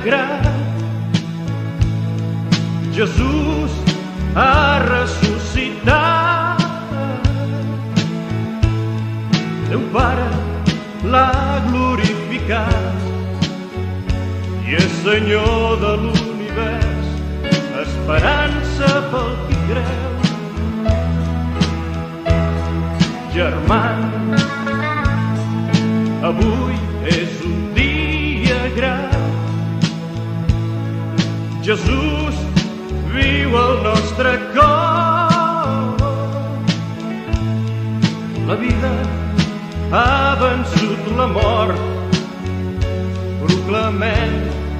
gran. Jesús ha ressuscitat. Déu Pare l'ha glorificat i és Senyor de l'univers, esperança pel qui creu. Germans, avui és un dia gran. Jesús viu al nostre cor. La vida ha vençut la mort. Proclamem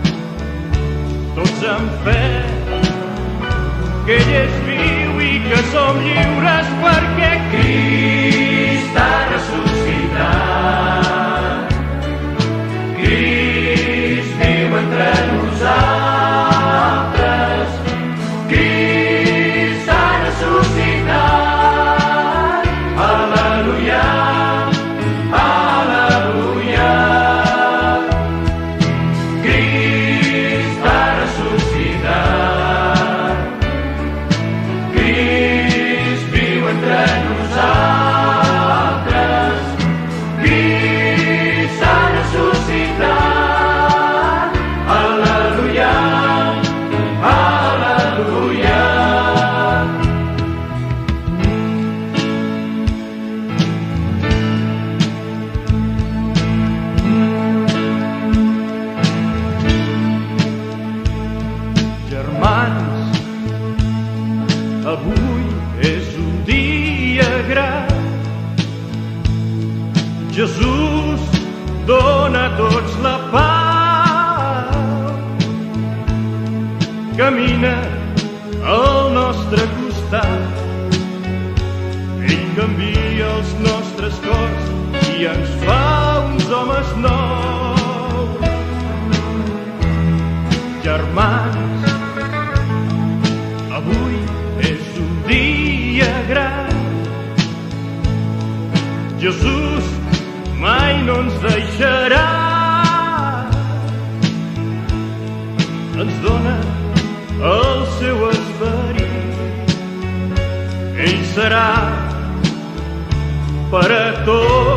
tots amb fe que ell és viu i que som lliures perquè Crist ha ressuscitat. Crist viu entre nosaltres. Crist ha ressuscitat. Al·leluia, al·leluia. Crist ha ressuscitat. Crist viu entre nosaltres. Crist ha ressuscitat. Al·leluia, al·leluia. Germans, avui és un dia gran. Jesús dona a tots la pau. Camina al nostre costat. Ell canvia els nostres cors i ens fa uns homes nous. Germans, avui és un dia gran. Jesús mai no ens deixarà. Ens dona el seu esperit. Ell serà per a tots.